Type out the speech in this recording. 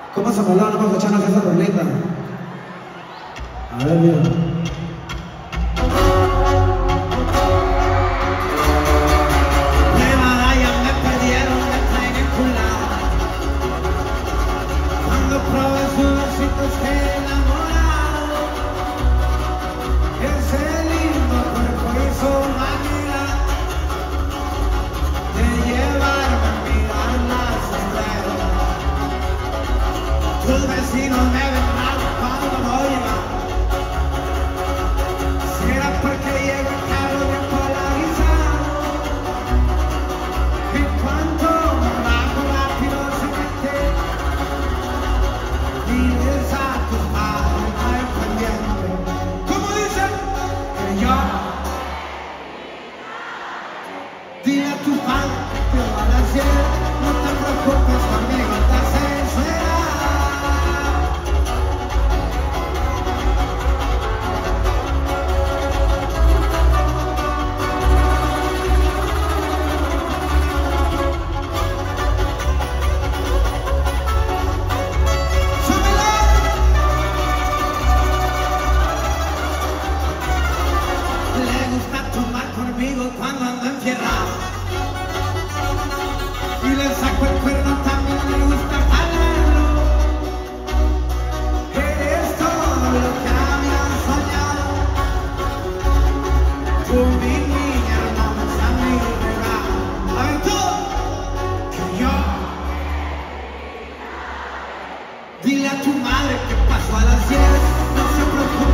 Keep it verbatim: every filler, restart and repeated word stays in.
¿Cómo se moló? Vamos a echarnos esa rolita. A ver, mira. Los vecinos me ven mal cuando voy a será porque llego el carro bien polarizado. En cuanto me bajo rápido se mete y les a tus padres al pendiente. ¿Cómo dicen? Que yo dile a tu padre que te van a hacer. No te preocupes conmigo, te haces será. Cuando ando enfierrado y le saco el cuerno, también le gusta jalarlo. Eres todo lo que había soñado. Tú, mi niña hermosa, mi regalo. A ver tú, que yo dile a tu madre que pasó a las diez. No se preocupe.